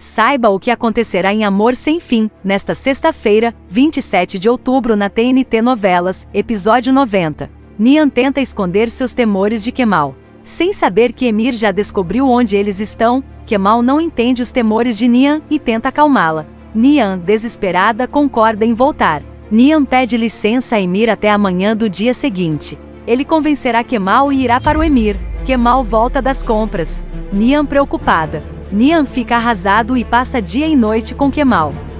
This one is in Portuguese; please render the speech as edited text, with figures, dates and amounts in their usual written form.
Saiba o que acontecerá em Amor Sem Fim, nesta sexta-feira, 27 de outubro na TNT Novelas, episódio 90. Nihan tenta esconder seus temores de Kemal. Sem saber que Emir já descobriu onde eles estão, Kemal não entende os temores de Nihan e tenta acalmá-la. Nihan, desesperada, concorda em voltar. Nihan pede licença a Emir até amanhã do dia seguinte. Ele convencerá Kemal e irá para o Emir. Kemal volta das compras. Nihan preocupada. Nihan fica arrasado e passa dia e noite com Kemal.